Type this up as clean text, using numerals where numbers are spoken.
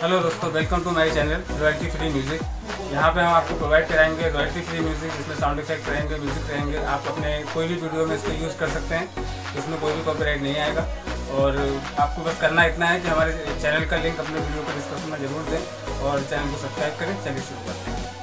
Hello दोस्तों, welcome to my channel royalty free music. यहाँ पे हम आपको प्रोवाइड कराएंगे रॉयल्टी फ्री म्यूज़िक, जिसमें साउंड इफेक्ट रहेंगे, म्यूज़िक रहेंगे। आप अपने कोई भी वीडियो में इसको यूज़ कर सकते हैं, इसमें कोई भी कॉपीराइट नहीं आएगा। और आपको बस करना इतना है कि हमारे चैनल का लिंक अपने वीडियो को डिस्क्रिप्शन में जरूर दें और चैनल को सब्सक्राइब करें। चलिए शुरू करते हैं।